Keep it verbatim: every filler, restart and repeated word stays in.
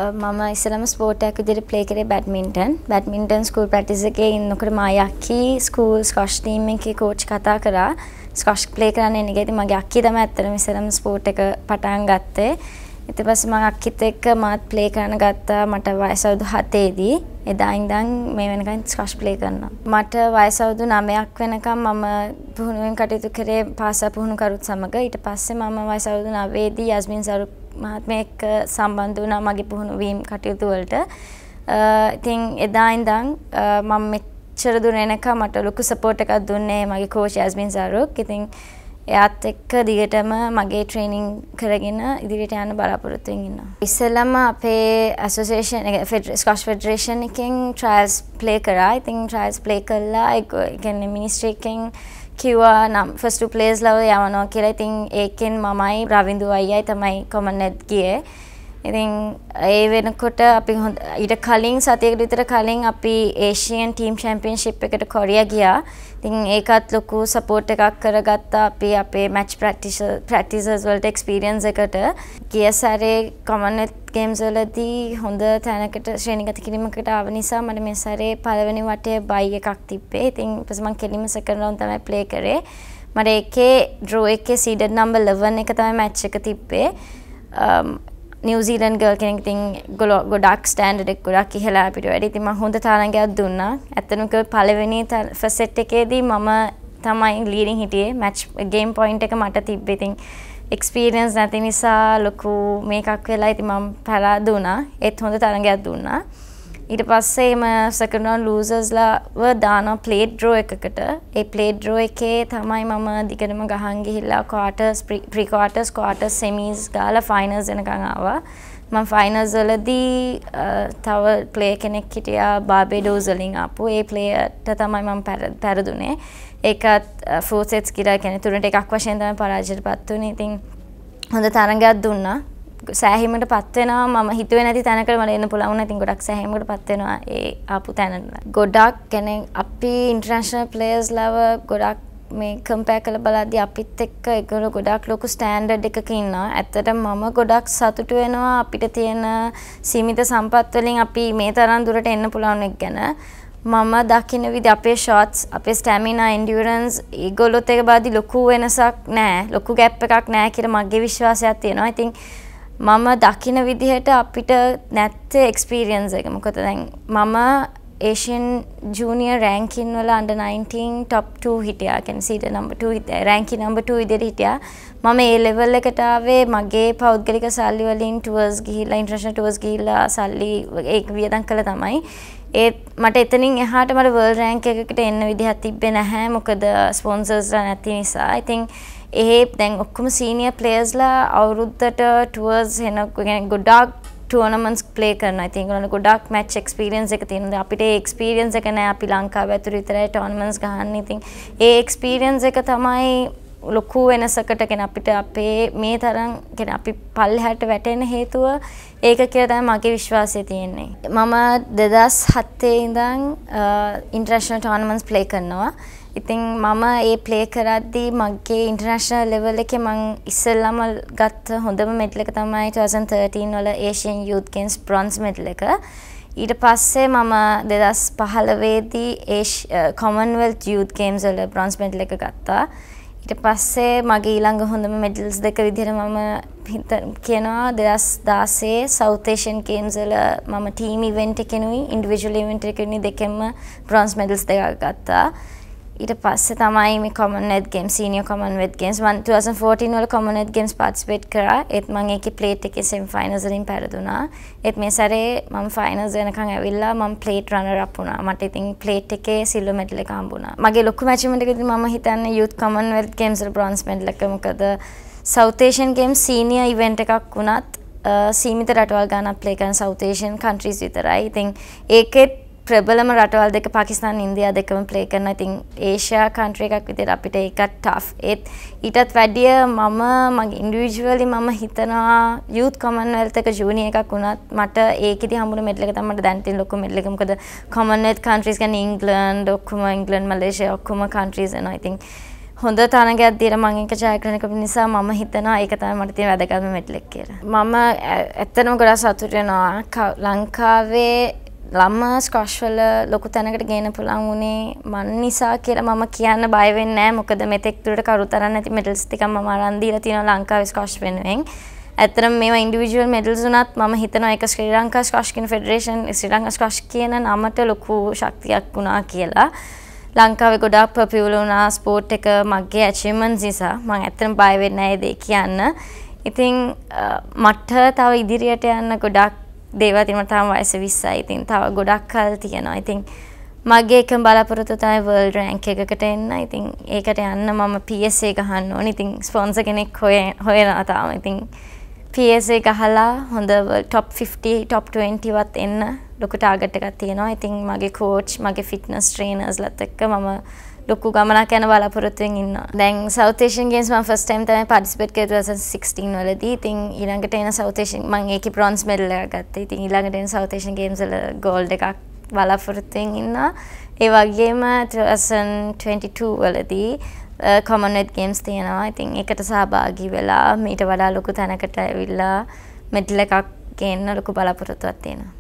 මම ඉස්සෙල්ලාම ස්පෝර්ට් එකක් විදිහට ප්ලේ කරේ බැඩ්මින්ටන්. බැඩ්මින්ටන් ස්කූල් ප්‍රැක්ටිස් එකේ ඉන්නකොට මා යක්කි ස්කූල් ස්කොෂ් ටීම් එකේ කෝච් කතා කරා. ස්කොෂ් ප්ලේ කරන්න එන එකේදී මගේ අක්කි තමයි ඇත්තටම ඉස්සෙල්ලාම ස්පෝර්ට් එක පටන් ගත්තේ. ඊට පස්සේ මම අක්කිත් එක්ක මාත් ප්ලේ කරන්න ගත්තා. මට වයස අවුරුදු හතේදී. එදා ඉඳන් මේ වෙනකන් ස්කොෂ් ප්ලේ කරනවා. මට වයස අවුරුදු නවයක් වෙනකම් මම පුහුණුවෙන් කටයුතු කරේ පාසල් පුහුණුකරුත් සමග. ඊට පස්සේ මම වයස අවුරුදු නවයේදී යස්මින් සරු මහත්මිය එක්ක සම්බන්ධ වුණා මගේ පුහුණු වීම කටයුතු වලට. ඉතින් එදා ඉඳන් මම මෙච්චර දුර එනකම් මට ලොකු සපෝට් එකක් දුන්නේ මගේ කෝච් යස්මින් සරුක්. ඉතින් එයාත් එක්ක දිගටම මගේ ට්‍රේනින් කරගෙන ඉදිරියට යන්න බලාපොරොත්තු වෙමින් ඉන්නවා. ඉස්සෙල්ලාම අපේ ඇසෝසියේෂන් එක ස්කොෂ් ෆෙඩරේෂන් එකෙන් ට්‍රයල්ස් ප්ලේ කරා. ඉතින් ට්‍රයල්ස් ප්ලේ කළා. ඒ කියන්නේ මිනිස්ට්‍රි එකෙන් කිව්වා නම් ෆස්ට් ටු ප්ලේයර්ස් ලව යවනවා කියලා. ඉතින් ඒකෙන් මමයි රවින්දු අයියයි තමයි කොමන් නෙට් ගියේ. ඉතින් ඒ වෙනකොට අපි ඊට කලින් සතියකට විතර කලින් අපි ඒෂියන් ටීම් චැම්පියන්ෂිප් එකට කොරියා ගියා. ඉතින් ඒකත් ලොකු සපෝට් එකක් කරගත්තා අපි අපේ මැච් ප්‍රැක්ටිස් ප්‍රැක්ටිසර්ස් වලට එක්ස්පීරියන්ස් එකට. ගිය සැරේ කොමන්වෙල්ත් ගේම්ස් වලදී හොඳ තැනකට ශ්‍රේණිගත කිරීමකට ආව නිසා මට මේ සැරේ පළවෙනි වටේ බයි එකක් තිබ්බේ. ඉතින් ඊපස්සේ මම කෙලින්ම සෙකන්ඩ් රවුන්ඩ් තමයි ප්ලේ කරේ. මට ඒකේ ඩ්‍රෝ එකේ සීඩඩ් නම්බර් eleven එක තමයි මැච් එක තිබ්බේ. නිව්සීලන්ඩ් ගර්ල් කෙනෙක් ඉතින් ගොඩක් ස්ටෑන්ඩඩ් එක ගොඩක් ඉහළ අපිට වැඩි. ඉතින් මම හොඳ තරඟයක් දුන්නා. ඇත්තටම කිව්වොත් පළවෙනි ෆස්ට් සෙට් එකේදී මම තමයි ලීඩින් හිටියේ. මැච් ගේම් පොයින්ට් එක මට තිබ්බේ. ඉතින් එක්ස්පීරියන්ස් නැති නිසා ලොකු මේකක් වෙලා ඉතින් මම පරාදුනා. ඒත් හොඳ තරඟයක් දුන්නා. ඊට පස්සේ මම සෙකන්ඩ් රවුන්ඩ් ලූසර්ස්ලාව දානවා ප්ලේට් ඩ්‍රෝ එකකට. ඒ ප්ලේට් ඩ්‍රෝ එකේ තමයි මම දිගටම ගහන් ගිහිල්ලා quarters pre quarters quarters semis ගාලා ෆයිනල්ස් වෙනකන් ආවා. මම ෆයිනල්ස් වලදී තව ප්ලේයර් කෙනෙක් හිටියා බාබේඩෝස් වලින් ආපු. ඒ ප්ලේයර්ට තමයි මම පෙරදුනේ. ඒකත් ෆෝර් සෙට්ස් කියලා කියන්නේ තුනට එකක් වශයෙන් තමයි පරාජයටපත් වුනේ. ඉතින් හොඳ තරඟයක් දුන්නා. සෑහීමකටපත් වෙනවා. මම හිතුවේ නැති තැනකට මට එන්න පුළුවන් වුණා. ඉතින් ගොඩක් සෑහීමකටපත් වෙනවා ඒ ආපු තැන. ගොඩක් කියන්නේ අපි ඉන්ටර්නැෂනල් ප්ලේයර්ස් ලව ගොඩක් මේ කම්පෙයාර් කරලා බලද්දී අපිත් එක්ක ඒගොල්ලෝ ගොඩක් ලොකු ස්ටෑන්ඩඩ් එකක ඉන්නවා. ඇත්තටම මම ගොඩක් සතුටු වෙනවා අපිට තියෙන සීමිත සම්පත් වලින් අපි මේ තරම් දුරට එන්න පුළුවන් එක ගැන. මම දකින්න විදිහ අපේ ෂොට්ස්, අපේ ස්ටැමිනා, එන්ඩියුරන්ස් ඒගොල්ලොත් එක බලද්දී ලොකු වෙනසක් නැහැ. ලොකු ગેප් එකක් නැහැ කියලා මගේ විශ්වාසයක් තියෙනවා. ඉතින් මම දකින විදිහට අපිට නැත්තේ එක්ස්පීරියන්ස් එක. මොකද දැන් මම ඒෂියන් ජූනියර් රෑන්කින් වල අන්ඩර් nineteen top two හිටියා. කියන්නේ සීඩ් නම්බර් two හිටියා. රෑන්කින් නම්බර් two විදිහට හිටියා. මම ඒ ලෙවල් එකට ආවේ මගේ පෞද්ගලික සල්ලි වලින් ටුවර්ස් ගිහිල්ලා ඉන්ටර්නැෂනල් ටුවර්ස් ගිහිල්ලා සල්ලි ඒක වියදම් කළා තමයි. ඒත් මට එතනින් එහාට මට වර්ල්ඩ් රෑන්ක් එකකට එන්න විදිහක් තිබ්බේ නැහැ. මොකද ස්පොන්සර්ස්ලා නැති නිසා. ඉතින් ඒ දැන් ඔක්කොම සීනියර් ප්ලේයර්ස්ලා අවුරුද්දට ටුවර්ස් එන ගොඩක් ටූර්නමන්ට්ස් ප්ලේ කරනවා. ඉතින් ඒගොල්ලෝ ගොඩක් මැච් එක්ස්පීරියන්ස් එක තියෙනවා. අපිට ඒ එක්ස්පීරියන්ස් එක නැහැ. අපි ලංකාව ඇතුළේ විතරයි ටූර්නමන්ට්ස් ගහන්නේ. ඉතින් ඒ එක්ස්පීරියන්ස් එක තමයි ලොකු වෙනසකට කියන අපිට අපේ මේ තරම් කියන අපි පල්ලෙහාට වැටෙන්න හේතුව ඒක කියලා තමයි මගේ විශ්වාසය තියෙන්නේ. මම දෙදාස් හතේ ඉඳන් ඉන්ටර්නැෂනල් ටූර්නමන්ට්ස් ප්ලේ කරනවා. ඉතින් මම ඒ ප්ලේ කරද්දී මගේ ඉන්ටර්නැෂනල් ලෙවල් එකේ මම ඉස්සෙල්ලාම ගත්ත හොඳම මෙඩල් එක තමයි twenty thirteen වල Asian youth games bronze medal එක. ඊට පස්සේ මම දෙදාස් පහළොව දී කොමන්වෙල්ත් යූත් ගේම්ස් වල බ්‍රොන්ස් මෙඩල් එක ගත්තා. ඊට පස්සේ මගේ ඊළඟ හොඳම මෙඩල්ස් දෙක විදිහට මම කියනවා දෙදාස් දාසේ සවුත් ඒෂියන් ගේම්ස් වල මම ටීම් ඉවෙන්ට් එකෙනුයි ඉන්ඩිවිජුවල් ඉවෙන්ට් එකෙනුයි දෙකෙන්ම බ්‍රොන්ස් මෙඩල්ස් දෙකක් ගත්තා. ඊට පස්සේ තමයි මේ Commonwealth games senior Commonwealth games මම twenty fourteen වල කොමන්වෙල්ත් ගේම්ස් පාටිසිපේට් කරා. ඒත් මම ඒකේ ප්ලේට් එකේ සෙමි ෆයිනල්ස් වලින් පෙරදුනා. ඒත් මේ සැරේ මම ෆයිනල්ස් වෙනකන් ඇවිල්ලා මම ප්ලේට් රන්නර් අප් වුණා. මට ඉතින් ප්ලේට් එකේ සිල්වර් මෙඩල් එක හම්බුණා. මගේ ලොකු මැචිමන්ට් එකේදී මම හිතන්නේ යූත් කොමන්වෙල්ත් ගේම්ස් වල බ්‍රොන්ස් මෙඩල් එක. මොකද south Asian games senior event එකක් වුණත් සීමිත රටවල් ගානක් ප්ලේ කරන සවුත් ඒෂියන් කන්ට්‍රීස් විතරයි. ඉතින් ඒකෙත් ප්‍රබලම රටවල් දෙක පාකිස්තාන ඉන්දියා දෙකම ප්ලේ කරනවා. ඉතින් ඒෂියා කන්ට්‍රි එකක් විදිහට අපිට ඒකත් ටෆ්. ඒත් ඊටත් වැඩිය මම මගේ ඉන්ඩිවිජුවලි මම හිතනවා යූත් කොමන්වෙල්ත් එක ජූනියර් එකක් වුණත් මට ඒකෙදි හම්බුන මෙඩල් එක තමයි මට දැන් තියෙන ලොකු මෙඩල් එක. මොකද කොමන්වෙල්ත් කන්ට්‍රීස් කියන්නේ ඉංග්ලන්ඩ් ඔක්කොම ඉංග්ලන්ඩ් මලේසියා ඔක්කොම කන්ට්‍රීස් එනවා. ඉතින් හොඳ තරගයක් දීලා මම එක ජයග්‍රහණය කරපු නිසා මම හිතනවා ඒක තමයි මට තියෙන වැදගත්ම මෙඩල් එක කියලා. මම ඇත්තටම ගොඩාක් සතුටු වෙනවා ලංකාවේ ළම ස්ක්වොෂ් වල ලොකු තැනකට ගේන්න පුළුවන් වුණේ මන් නිසා කියලා මම කියන්න බය වෙන්නේ නැහැ. මොකද මෙතෙක් දුරට කවුරු තරම් නැති මෙඩල්ස් ටිකක් මම අරන් දීලා තියෙනවා ලංකාවේ ස්ක්වොෂ් වෙනුවෙන්. ඇත්තටම මේවා ඉන්ඩිවිජුවල් මෙඩල්ස් උනත් මම හිතනවා ඒක ශ්‍රී ලංකා ස්ක්වොෂ් කියන ෆෙඩරේෂන් ශ්‍රී ලංකා ස්ක්වොෂ් කියන නමට ලොකු ශක්තියක් වුණා කියලා. ලංකාවේ ගොඩාක් පොපියුලර් වුණා ස්පෝර්ට් එක මගේ ඇචීව්මන්ට්ස් නිසා මම ඇත්තටම බය වෙන්නේ නැහැ ඒ කියන්න. ඉතින් මට තව ඉදිරියට යන්න ගොඩාක් දේවල් තියෙනවා. තාම වයස විස්සයි. ඉතින් තව ගොඩක් කල් තියෙනවා. ඉතින් මගේ එකම බලාපොරොත්තුව තමයි වර්ල්ඩ් රෑන්ක් එකකට එන්න. ඉතින් ඒකට යන්න මම P S A ගහන්න ඕනේ. ඉතින් ස්පොන්සර් කෙනෙක් හොයනවා තාම. ඉතින් P S A ගහලා හොඳ top fifty top twenty වත් එන්න ලොකු ටාගට් එකක් තියෙනවා. ඉතින් මගේ කෝච් මගේ ෆිට්නස් ට්‍රේනර්ස්ලත් එක්ක මම ලොකු ගමනක් යන බලාපොරොත්තුවෙන් ඉන්නවා. දැන් South Asian Games මම first time තමයි participate කරේ twenty sixteen වලදී. ඉතින් ඊළඟට එන South Asian මම ඒකේ bronze medal එකක් ගත්තා. ඉතින් ඊළඟට එන South Asian Games වල gold එකක් බලාපොරොත්තුවෙන් ඉන්නවා. ඒ වගේම twenty twenty-two වලදී Commonwealth Games තියෙනවා. ඉතින් ඒකට සහභාගී වෙලා මීට වඩා ලොකු තැනකට ඇවිල්ලා මෙඩල් එකක් ගේන්න ලොකු බලාපොරොත්තුවක් තියෙනවා.